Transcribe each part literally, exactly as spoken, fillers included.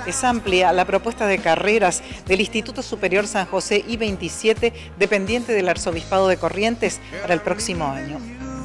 Es amplia la propuesta de carreras del Instituto Superior San José I veintisiete, dependiente del Arzobispado de Corrientes, para el próximo año.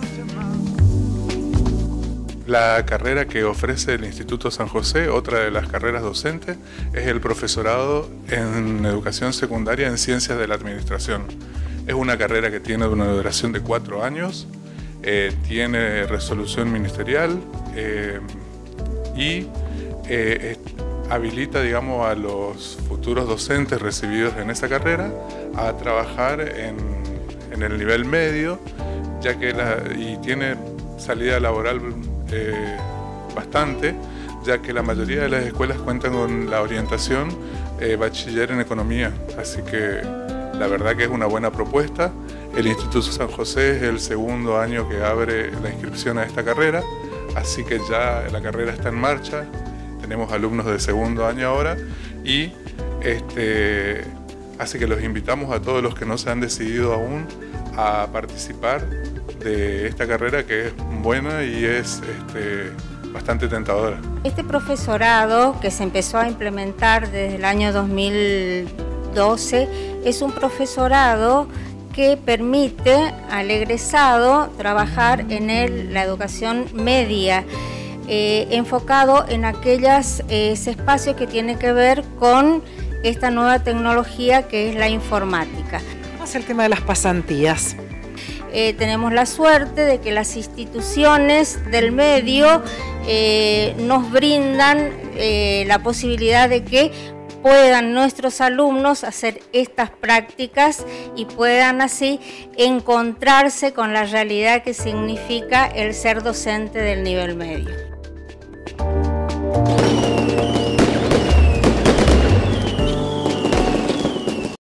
La carrera que ofrece el Instituto San José, otra de las carreras docentes, es el profesorado en educación secundaria en ciencias de la administración. Es una carrera que tiene una duración de cuatro años, eh, tiene resolución ministerial eh, y eh, habilita, digamos, a los futuros docentes recibidos en esa carrera a trabajar en, en el nivel medio, ya que la, y tiene salida laboral Eh, bastante, ya que la mayoría de las escuelas cuentan con la orientación eh, bachiller en economía, así que la verdad que es una buena propuesta. El Instituto San José es el segundo año que abre la inscripción a esta carrera, así que ya la carrera está en marcha, tenemos alumnos de segundo año ahora y este, así que los invitamos a todos los que no se han decidido aún a participar de esta carrera, que es buena y es este, bastante tentadora. Este profesorado, que se empezó a implementar desde el año dos mil doce, es un profesorado que permite al egresado trabajar en el, la educación media, eh, enfocado en aquellos eh, espacios que tienen que ver con esta nueva tecnología que es la informática. ¿Cómo es el tema de las pasantías? Eh, tenemos la suerte de que las instituciones del medio eh, nos brindan eh, la posibilidad de que puedan nuestros alumnos hacer estas prácticas y puedan así encontrarse con la realidad que significa el ser docente del nivel medio.